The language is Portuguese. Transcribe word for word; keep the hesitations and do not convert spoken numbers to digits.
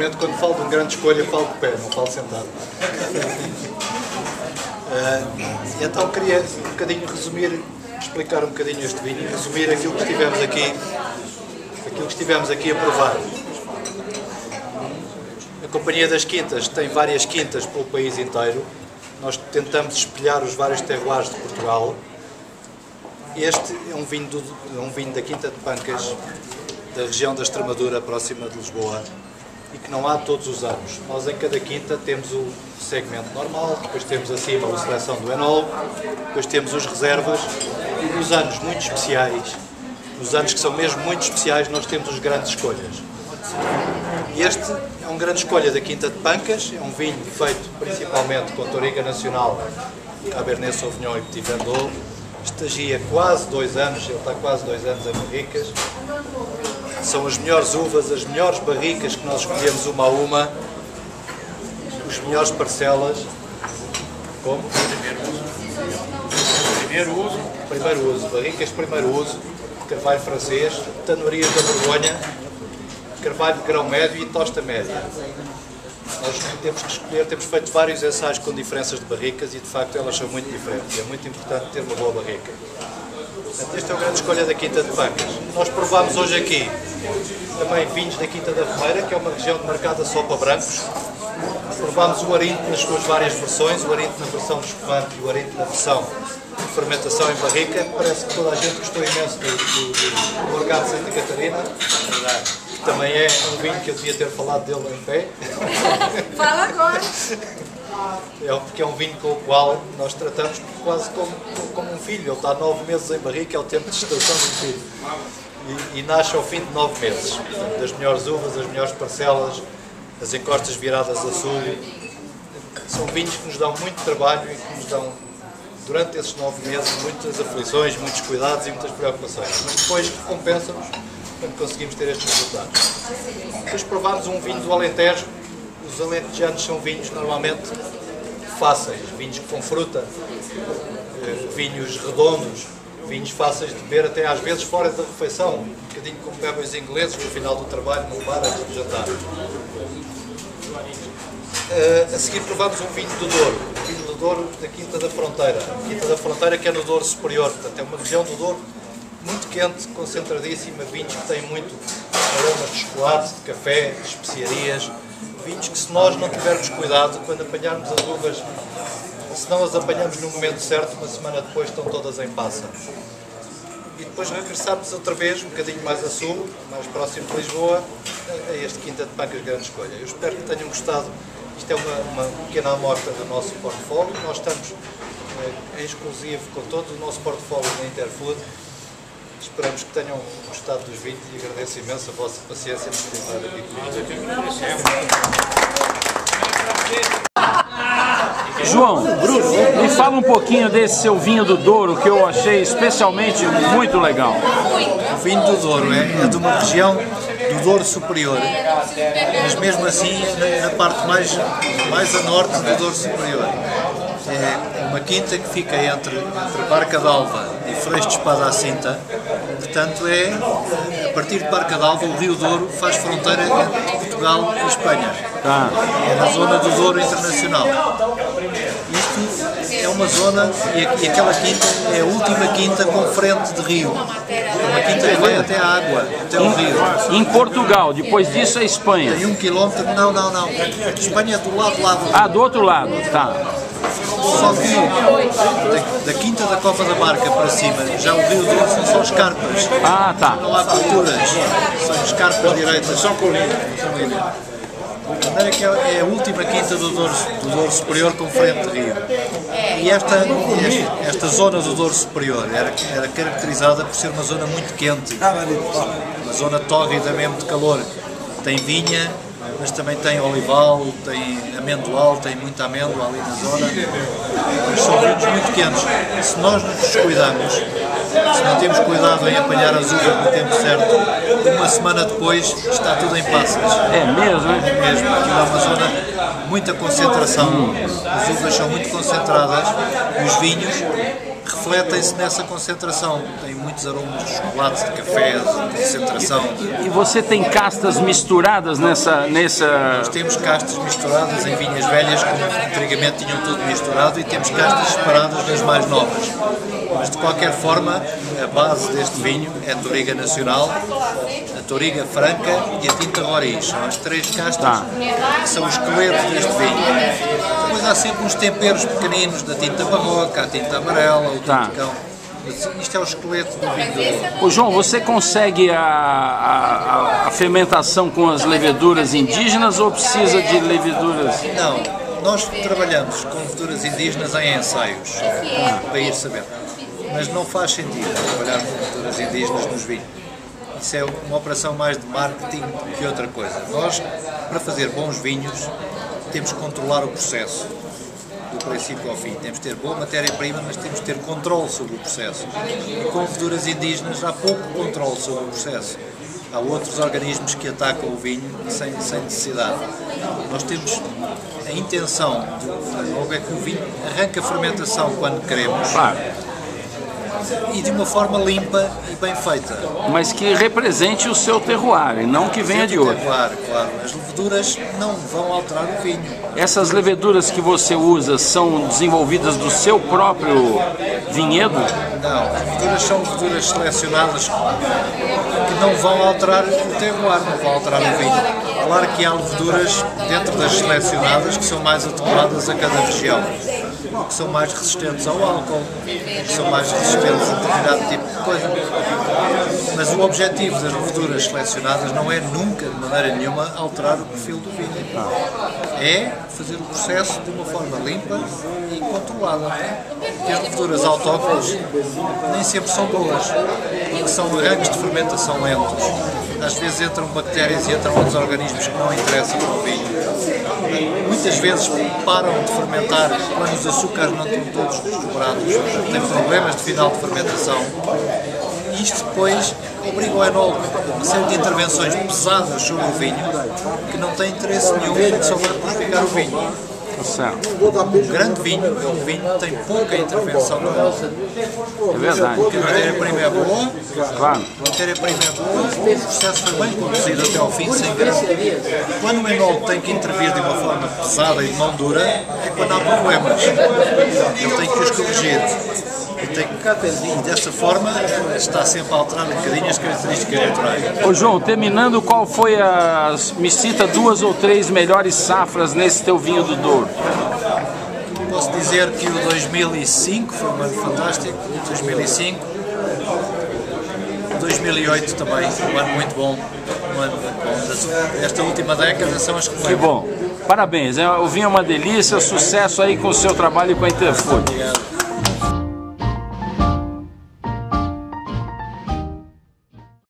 normalmente quando falo de uma grande escolha falo de pé, não falo sentado. uh, então queria um bocadinho resumir, explicar um bocadinho este vinho, resumir aquilo que estivemos aqui, aquilo que estivemos aqui a provar. A Companhia das Quintas tem várias quintas pelo país inteiro. Nós tentamos espelhar os vários terroirs de Portugal. Este é um vinho, do, é um vinho da Quinta de Pancas, da região da Extremadura, próxima de Lisboa, e que não há todos os anos. Nós em cada quinta temos o segmento normal, depois temos acima a seleção do enólogo, depois temos os reservas, e nos anos muito especiais, nos anos que são mesmo muito especiais, nós temos os grandes escolhas. E este é uma grande escolha da Quinta de Pancas, é um vinho feito principalmente com Touriga Nacional, Cabernet Sauvignon e Petit Verdot. Estagia quase dois anos, ele está quase dois anos em barricas. São as melhores uvas, as melhores barricas que nós escolhemos uma a uma, as melhores parcelas. Como? Primeiro uso. Primeiro uso, barricas de primeiro uso, carvalho francês, tanorias da Borgonha, carvalho de grão médio e tosta média. Nós temos que escolher, temos feito vários ensaios com diferenças de barricas e de facto elas são muito diferentes. É muito importante ter uma boa barrica. Portanto, esta é a grande escolha da Quinta de Pancas. Nós provámos hoje aqui também vinhos da Quinta da Ferreira, que é uma região demarcada só para brancos. Provámos o Arinto nas suas várias versões, o Arinto na versão de espumante e o Arinto na versão de fermentação em barrica. Parece que toda a gente gostou imenso do, do, do, do Morgado de Santa Catarina. Que também é um vinho que eu devia ter falado dele em pé. Fala agora! É porque é um vinho com o qual nós tratamos quase como, como um filho. Ele está nove meses em barrica, é o tempo de gestação do filho. E, e nasce ao fim de nove meses. Portanto, das melhores uvas, as melhores parcelas, as encostas viradas a sul. São vinhos que nos dão muito trabalho e que nos dão, durante esses nove meses, muitas aflições, muitos cuidados e muitas preocupações. Mas depois recompensam-nos quando conseguimos ter estes resultados. Depois provámos um vinho do Alentejo. Os alentejanos são vinhos normalmente fáceis, vinhos com fruta, vinhos redondos, vinhos fáceis de beber até às vezes fora da refeição, um bocadinho como bebem os ingleses no final do trabalho, no bar antes de jantar. A seguir provámos um vinho do Douro, um vinho do Douro da Quinta da Fronteira. A Quinta da Fronteira que é no Douro Superior, portanto é uma região do Douro muito quente, concentradíssima, vinhos que têm muito aromas de chocolate, de café, de especiarias. Vinhos que, se nós não tivermos cuidado, quando apanharmos as uvas, se não as apanhamos no momento certo, uma semana depois estão todas em passa. E depois regressarmos outra vez, um bocadinho mais a sul, mais próximo de Lisboa, a este Quinta de Pancas grande escolha. Eu espero que tenham gostado. Isto é uma, uma pequena amostra do nosso portfólio. Nós estamos eh, em exclusivo com todo o nosso portfólio na Interfood. Esperamos que tenham gostado dos vinhos e agradeço imenso a vossa paciência por estar aqui comigo. João, me fala um pouquinho desse seu vinho do Douro, que eu achei especialmente muito legal. O vinho do Douro é, é de uma região do Douro Superior, mas mesmo assim na, na parte mais, mais a norte do Douro Superior. É uma quinta que fica entre, entre Barca d'Alva e Freixo de Espada à Cinta. Portanto, é, a partir de Barca d'Alva, o Rio Douro faz fronteira entre Portugal e Espanha. Ah. É na zona do Douro Internacional. Isto é uma zona, e aquela quinta é a última quinta com frente de rio. É uma quinta que vai até a água, até o rio. Em Portugal, depois disso é Espanha. Tem um quilómetro, não, não, não. Espanha é do lado lá do rio. Ah, do outro lado, tá. Só que da, da Quinta da Cova da Barca para cima, já o Rio Douro são só escarpas. Ah, tá. Não há culturas, são escarpas direitas, são colinas. De maneira que é a última quinta do Douro, do Douro Superior com frente de rio. E esta, esta, esta zona do Douro Superior era, era caracterizada por ser uma zona muito quente, uma zona tórrida mesmo de calor. Tem vinha, mas também tem olival, tem amendoal, tem muita amêndoa ali na zona. Mas são vinhos muito quentes. Se nós nos descuidarmos, se não temos cuidado em apanhar as uvas no tempo certo, uma semana depois está tudo em passas. É mesmo, é? É mesmo. Aquilo é uma zona de muita concentração. As uvas são muito concentradas e os vinhos refletem-se nessa concentração. Tem muitos aromas de chocolate, de café, de concentração. E você tem castas misturadas nessa... nessa... Nós temos castas misturadas em vinhas velhas, que antigamente tinham tudo misturado, e temos castas separadas das mais novas. Mas de qualquer forma, a base deste vinho é a Touriga Nacional, a Touriga Franca e a Tinta Roriz. São as três castas Tá. que são o esqueleto deste vinho. Depois há sempre uns temperos pequeninos da tinta barroca, a tinta amarela, o Tá. tinticão. Mas isto é o esqueleto do vinho do Douro. Ô João, você consegue a, a, a fermentação com as leveduras indígenas ou precisa de leveduras? Não, nós trabalhamos com leveduras indígenas em ensaios, para ir sabendo. Mas não faz sentido trabalhar com leveduras indígenas nos vinhos. Isso é uma operação mais de marketing que outra coisa. Nós, para fazer bons vinhos, temos que controlar o processo, do princípio ao fim. Temos que ter boa matéria-prima, mas temos que ter controle sobre o processo. E com leveduras indígenas há pouco controle sobre o processo. Há outros organismos que atacam o vinho sem, sem necessidade. Nós temos a intenção de, logo é que o vinho arranca a fermentação quando queremos, Claro. e de uma forma limpa e bem feita. Mas que represente o seu terroir e não que venha de outro. Claro, claro. As leveduras não vão alterar o vinho. Essas leveduras que você usa são desenvolvidas do seu próprio vinhedo? Não, as leveduras são leveduras selecionadas que não vão alterar o terroir, não vão alterar o vinho. Claro que há leveduras dentro das selecionadas que são mais adequadas a cada região, que são mais resistentes ao álcool, que são mais resistentes a determinado tipo de coisa. Mas o objetivo das leveduras selecionadas não é nunca, de maneira nenhuma, alterar o perfil do vinho. É fazer o processo de uma forma limpa e controlada. Porque as leveduras autóctones nem sempre são boas, porque são arranques de fermentação lentos. Às vezes entram bactérias e entram outros organismos que não interessam para o vinho. Muitas vezes param de fermentar quando os açúcares não estão todos desdobrados, têm problemas de final de fermentação. E isto depois obriga o enólogo a uma série de intervenções pesadas sobre o vinho que não tem interesse nenhum e que só vai prejudicar o vinho. Certo. Um grande vinho é um vinho que tem pouca intervenção no enólogo. É verdade. Porque a matéria-prima é boa, Claro. a matéria-prima é boa, o processo foi bem conduzido até ao fim, sem grande. Quando o enólogo tem que intervir de uma forma pesada e de mão dura, é quando há problemas. Ele tem que os corrigir. E, tem que, e dessa forma está sempre a alterar um bocadinho as características naturais. Ô João, terminando, qual foi a... me cita duas ou três melhores safras nesse teu vinho do Douro? Posso dizer que o dois mil e cinco foi um ano fantástico, dois mil e cinco, dois mil e oito também, um ano muito bom, um ano muito bom. Esta última década são as que Que bom. Parabéns, o vinho é uma delícia, sucesso aí com o seu trabalho e com a Interfood. Obrigado.